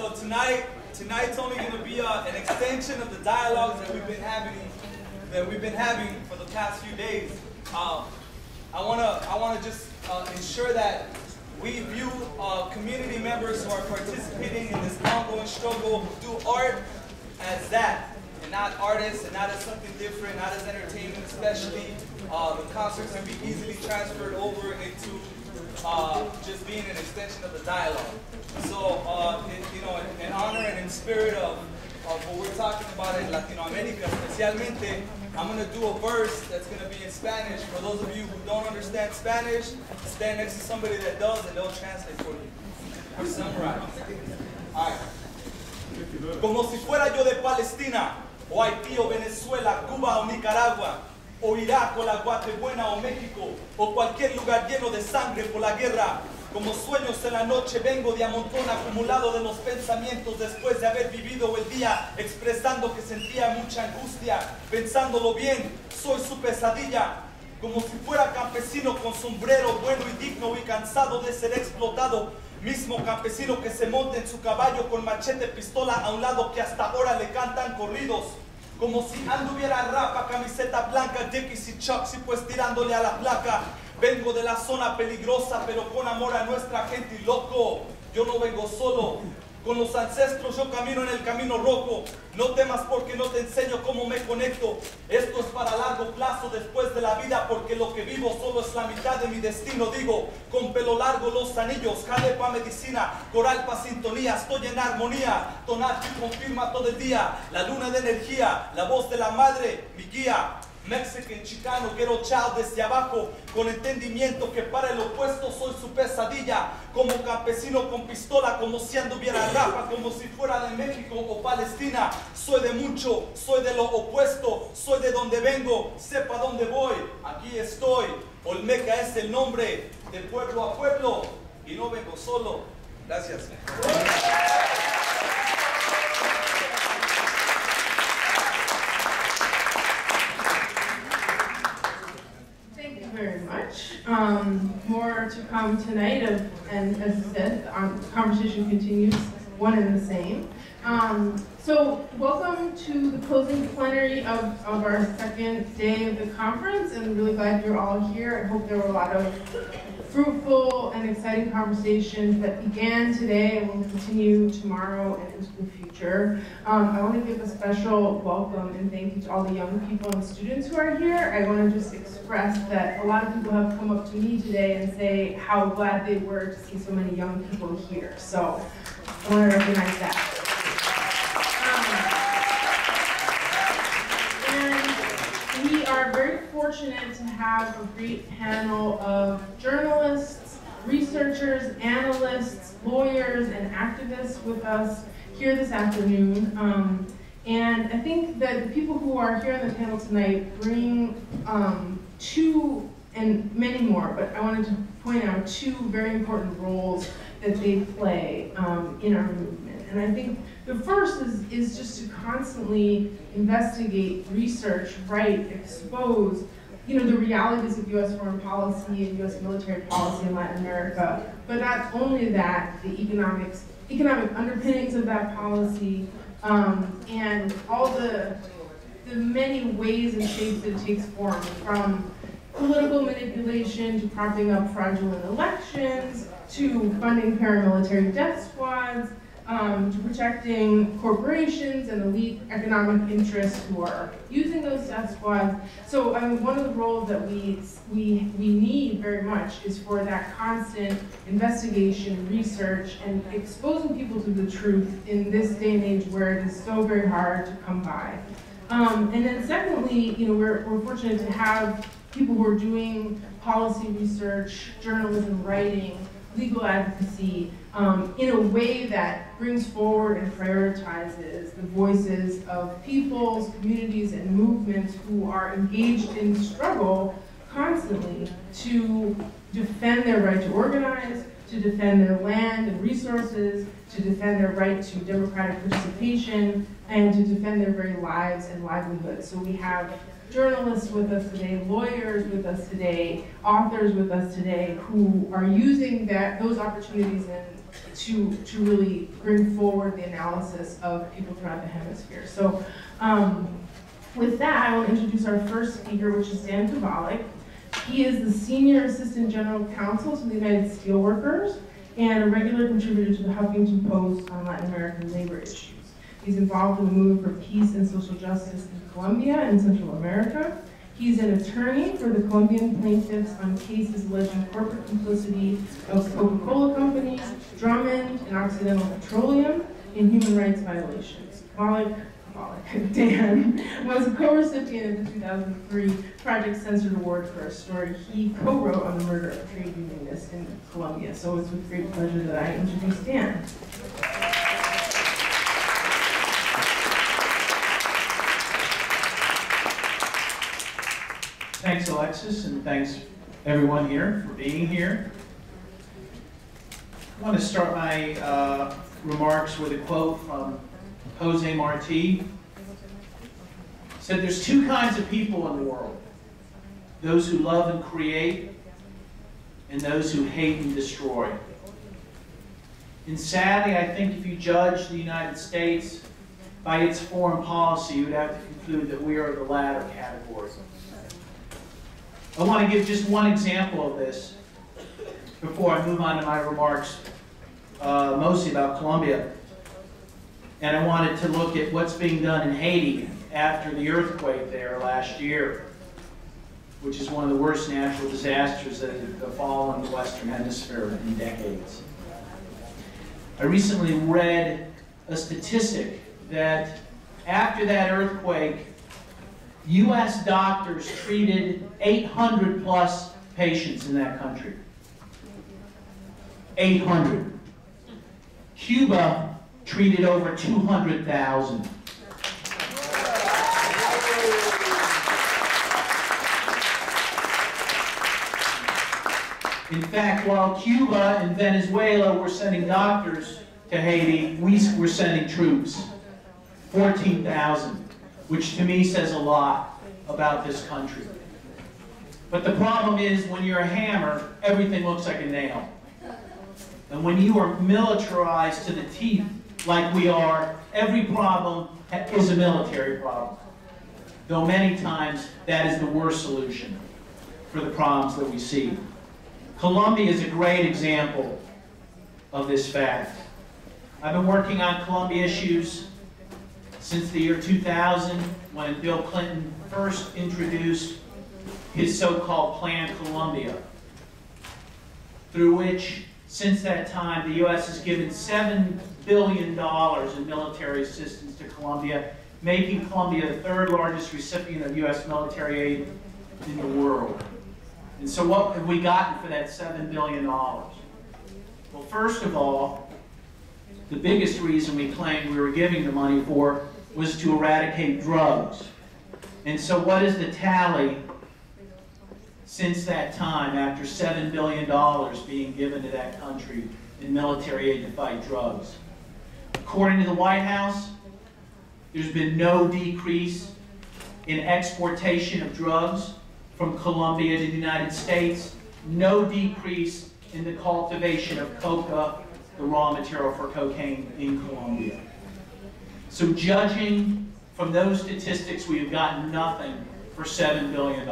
So tonight's only going to be an extension of the dialogues that we've been having for the past few days. I want to just ensure that we view community members who are participating in this ongoing struggle who do art as that, and not artists, and not as something different, not as entertainment, especially. The concerts can be easily transferred over into just being an extension of the dialogue. So, in honor and in spirit of what we're talking about in Latino America, especialmente, I'm going to do a verse that's going to be in Spanish. For those of you who don't understand Spanish, stand next to somebody that does, and they'll translate for you. Or summarize. All right. Como si fuera yo de Palestina, o Haití, o Venezuela, Cuba, o Nicaragua, o Irak, o la Guatemala, o México, o cualquier lugar lleno de sangre por la guerra. Como sueños en la noche vengo de amontón acumulado de los pensamientos después de haber vivido el día, expresando que sentía mucha angustia, pensándolo bien, soy su pesadilla. Como si fuera campesino con sombrero bueno y digno y cansado de ser explotado. Mismo campesino que se monta en su caballo con machete, pistola a un lado que hasta ahora le cantan corridos. Como si anduviera rapa, camiseta blanca, Dickies y Chucks y pues tirándole a la placa. Vengo de la zona peligrosa, pero con amor a nuestra gente y loco. Yo no vengo solo. Con los ancestros yo camino en el camino rojo. No temas porque no te enseño cómo me conecto. Esto es para largo plazo después de la vida, porque lo que vivo solo es la mitad de mi destino. Digo, con pelo largo los anillos, jale pa' medicina, coral pa' sintonía, estoy en armonía. Tonati confirma todo el día, la luna de energía, la voz de la madre, mi guía. Mexican, chicano, ghetto child desde abajo, con entendimiento que para el opuesto soy su pesadilla. Como campesino con pistola, como si anduviera rapa, como si fuera de México o Palestina. Soy de mucho, soy de lo opuesto, soy de donde vengo, sepa dónde voy, aquí estoy. Olmeca es el nombre, de pueblo a pueblo, y no vengo solo. Gracias. Very much. More to come tonight, and as I said, the conversation continues, one and the same. So welcome to the closing plenary of our second day of the conference, and I'm really glad you're all here. I hope there were a lot of fruitful and exciting conversations that began today and will continue tomorrow and into the future. I want to give a special welcome and thank you to all the young people and students who are here. I want to just express that a lot of people have come up to me today and say how glad they were to see so many young people here. So I want to recognize that. We are very fortunate to have a great panel of journalists, researchers, analysts, lawyers, and activists with us here this afternoon. And I think that the people who are here on the panel tonight bring two, and many more, but I wanted to point out two very important roles that they play in our movement. And I think the first is just to constantly investigate, research, write, expose, the realities of U.S. foreign policy and U.S. military policy in Latin America. But not only that, the economic underpinnings of that policy, and all the many ways and shapes that it takes form, from political manipulation to propping up fraudulent elections, to funding paramilitary death squads, to protecting corporations and elite economic interests who are using those death squads. So one of the roles that we need very much is for that constant investigation, research, and exposing people to the truth in this day and age where it is so very hard to come by. And then secondly, we're fortunate to have people who are doing policy research, journalism, writing, legal advocacy, in a way that brings forward and prioritizes the voices of peoples, communities, and movements who are engaged in struggle constantly to defend their right to organize, to defend their land and resources, to defend their right to democratic participation, and to defend their very lives and livelihoods. So we have journalists with us today, lawyers with us today, authors with us today who are using those opportunities and to really bring forward the analysis of people throughout the hemisphere. So with that, I will introduce our first speaker, which is Dan Kovalik. He is the Senior Assistant General Counsel to the United Steelworkers and a regular contributor to the Huffington Post on Latin American labor issues. He's involved in the movement for peace and social justice in Colombia and Central America. He's an attorney for the Colombian plaintiffs on cases alleging corporate complicity of Coca-Cola companies, Drummond, and Occidental Petroleum in human rights violations. Dan was a co-recipient of the 2003 Project Censored Award for a story he co-wrote on the murder of a trade unionist in Colombia. So it's with great pleasure that I introduce Dan. Thanks, Alexis, and thanks everyone here for being here. I want to start my remarks with a quote from Jose Marti. He said, "There's two kinds of people in the world, those who love and create, and those who hate and destroy." And sadly, I think if you judge the United States by its foreign policy, you would have to conclude that we are the latter category. I want to give just one example of this before I move on to my remarks, mostly about Colombia. And I wanted to look at what's being done in Haiti after the earthquake there last year, which is one of the worst natural disasters that have befallen the Western Hemisphere in decades. I recently read a statistic that after that earthquake, U.S. doctors treated 800 plus patients in that country. 800. Cuba treated over 200,000. In fact, while Cuba and Venezuela were sending doctors to Haiti, we were sending troops. 14,000. Which to me says a lot about this country. But the problem is, when you're a hammer, everything looks like a nail. And when you are militarized to the teeth, like we are, every problem is a military problem. Though many times, that is the worst solution for the problems that we see. Colombia is a great example of this fact. I've been working on Colombia issues since the year 2000, when Bill Clinton first introduced his so-called Plan Colombia, through which, since that time, the U.S. has given $7 billion in military assistance to Colombia, making Colombia the third largest recipient of U.S. military aid in the world. And so what have we gotten for that $7 billion? Well, first of all, the biggest reason we claimed we were giving the money for was to eradicate drugs. And so what is the tally since that time, after $7 billion being given to that country in military aid to fight drugs? According to the White House, there's been no decrease in exportation of drugs from Colombia to the United States, no decrease in the cultivation of coca, the raw material for cocaine, in Colombia. So judging from those statistics, we have gotten nothing for $7 billion.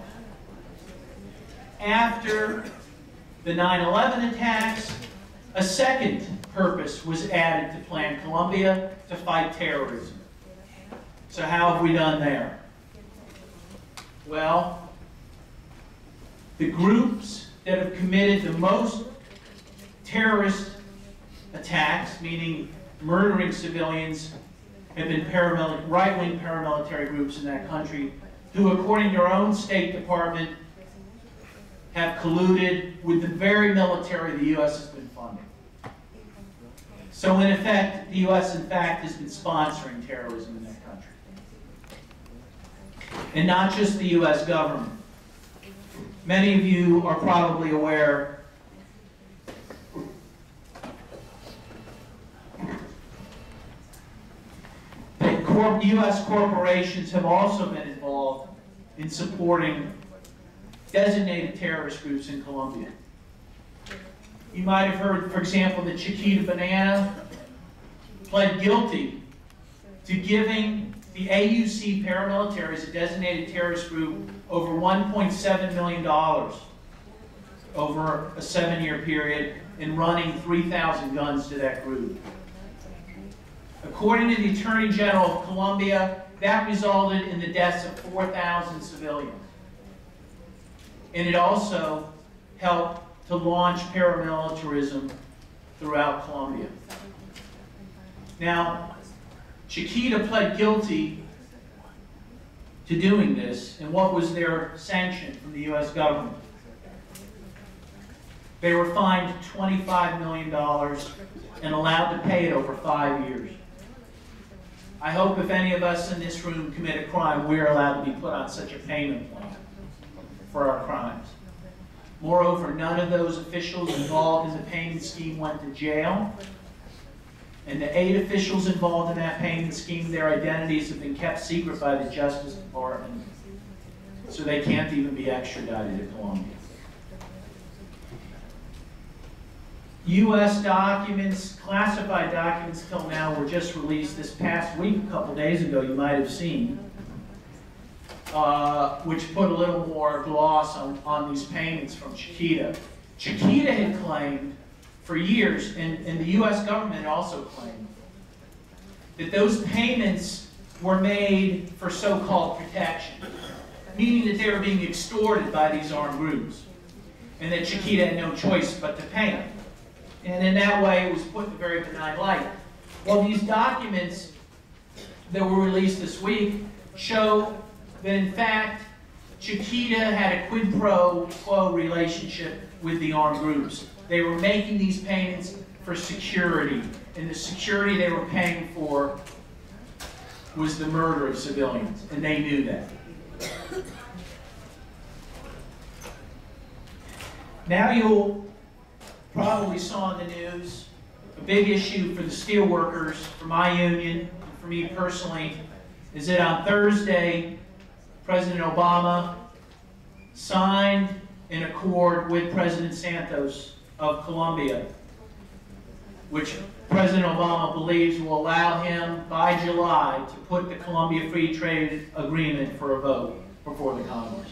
After the 9/11 attacks, a second purpose was added to Plan Colombia, to fight terrorism. So how have we done there? Well, the groups that have committed the most terrorist attacks, meaning murdering civilians, have been right-wing paramilitary groups in that country, who, according to our own State Department, have colluded with the very military the U.S. has been funding. So in effect, the U.S. in fact has been sponsoring terrorism in that country. And not just the U.S. government. Many of you are probably aware that U.S. corporations have also been involved in supporting designated terrorist groups in Colombia. You might have heard, for example, that Chiquita Banana pled guilty to giving the AUC paramilitaries, a designated terrorist group, over $1.7 million over a 7-year period and running 3,000 guns to that group. According to the Attorney General of Colombia, that resulted in the deaths of 4,000 civilians. And it also helped to launch paramilitarism throughout Colombia. Now, Chiquita pled guilty to doing this, and what was their sanction from the U.S. government? They were fined $25 million and allowed to pay it over 5 years. I hope if any of us in this room commit a crime, we're allowed to be put on such a payment plan for our crimes. Moreover, none of those officials involved in the payment scheme went to jail. And the 8 officials involved in that payment scheme, their identities have been kept secret by the Justice Department, so they can't even be extradited to Colombia. U.S. documents, classified documents till now, were just released this past week, a couple days ago, you might have seen, which put a little more gloss on these payments from Chiquita. Chiquita had claimed for years, and the U.S. government also claimed, that those payments were made for so-called protection, meaning that they were being extorted by these armed groups, and that Chiquita had no choice but to pay them. And in that way, it was put in a very benign light. Well, these documents that were released this week show that, in fact, Chiquita had a quid pro quo relationship with the armed groups. They were making these payments for security, and the security they were paying for was the murder of civilians, and they knew that. Now you'll probably saw in the news a big issue for the steelworkers, for my union, and for me personally, is that on Thursday, President Obama signed an accord with President Santos of Colombia, which President Obama believes will allow him, by July, to put the Colombia Free Trade Agreement for a vote before the Congress.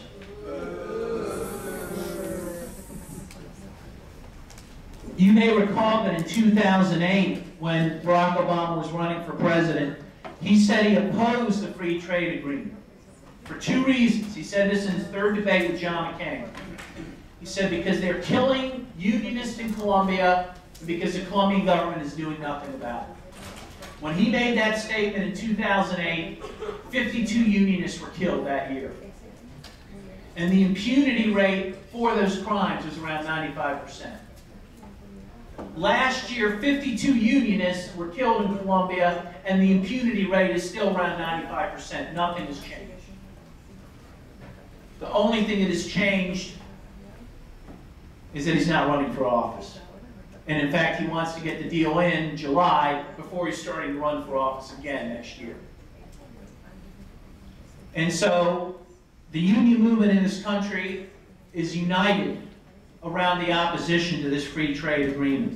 You may recall that in 2008, when Barack Obama was running for president, he said he opposed the Free Trade Agreement for 2 reasons. He said this in his 3rd debate with John McCain. He said because they're killing unionists in Colombia and because the Colombian government is doing nothing about it. When he made that statement in 2008, 52 unionists were killed that year. And the impunity rate for those crimes was around 95%. Last year, 52 unionists were killed in Colombia, and the impunity rate is still around 95%. Nothing has changed. The only thing that has changed is that he's not running for office. And in fact, he wants to get the deal in July before he's starting to run for office again next year. And so, the union movement in this country is united around the opposition to this free trade agreement.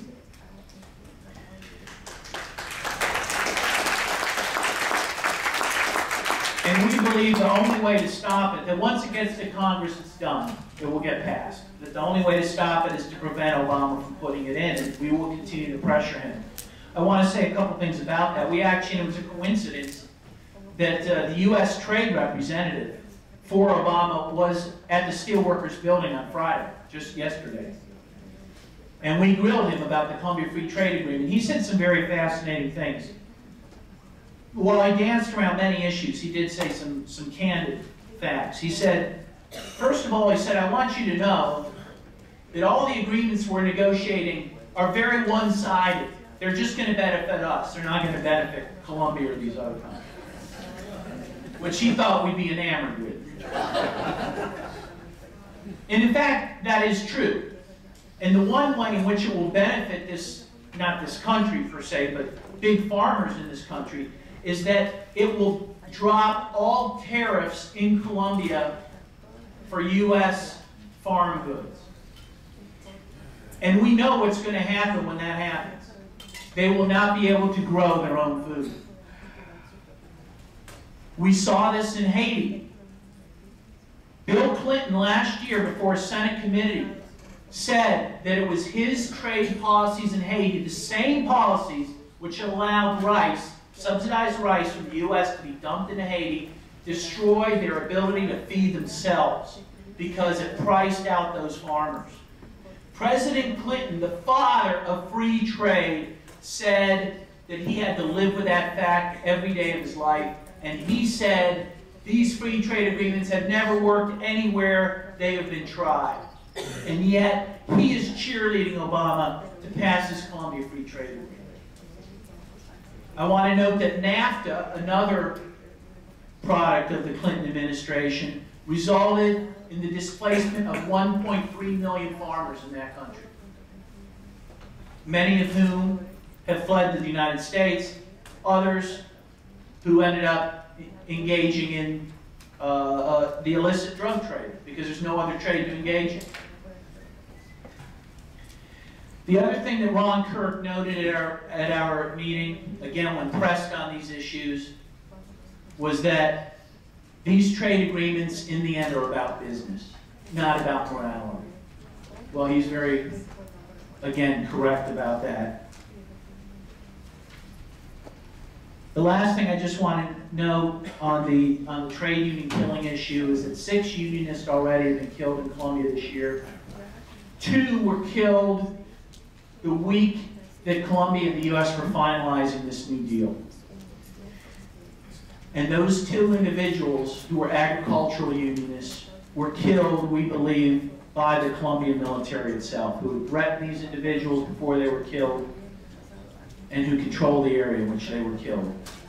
And we believe the only way to stop it, that once it gets to Congress, it's done. It will get passed. That the only way to stop it is to prevent Obama from putting it in, and we will continue to pressure him. I want to say a couple things about that. We actually, it was a coincidence that the U.S. trade representative for Obama was at the Steelworkers building on Friday, just yesterday. And we grilled him about the Colombia Free Trade Agreement. He said some very fascinating things. While I danced around many issues, he did say some candid facts. He said, first of all, he said, I want you to know that all the agreements we're negotiating are very one-sided. They're just going to benefit us. They're not going to benefit Colombia or these other countries. Which he thought we'd be enamored with. And in fact, that is true. And the one way in which it will benefit this, not this country per se, but big farmers in this country, is that it will drop all tariffs in Colombia for U.S. farm goods. And we know what's going to happen when that happens. They will not be able to grow their own food. We saw this in Haiti. Bill Clinton last year before a Senate committee said that it was his trade policies in Haiti, the same policies which allowed rice, subsidized rice from the U.S. to be dumped into Haiti, destroyed their ability to feed themselves because it priced out those farmers. President Clinton, the father of free trade, said that he had to live with that fact every day of his life. And he said these free trade agreements have never worked anywhere they have been tried. And yet, he is cheerleading Obama to pass this Colombia Free Trade Agreement. I want to note that NAFTA, another product of the Clinton administration, resulted in the displacement of 1.3 million farmers in that country, many of whom have fled to the United States, others who ended up engaging in the illicit drug trade because there's no other trade to engage in. The other thing that Ron Kirk noted at our meeting, again when pressed on these issues, was that these trade agreements in the end are about business, not about morality. Well, he's very, again, correct about that. The last thing I just want to note on the trade union killing issue is that 6 unionists already have been killed in Colombia this year. 2 were killed the week that Colombia and the U.S. were finalizing this new deal. And those 2 individuals who were agricultural unionists were killed, we believe, by the Colombian military itself, who had threatened these individuals before they were killed and who controlled the area in which they were killed.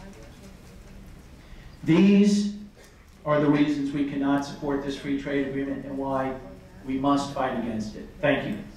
These are the reasons we cannot support this free trade agreement and why we must fight against it. Thank you.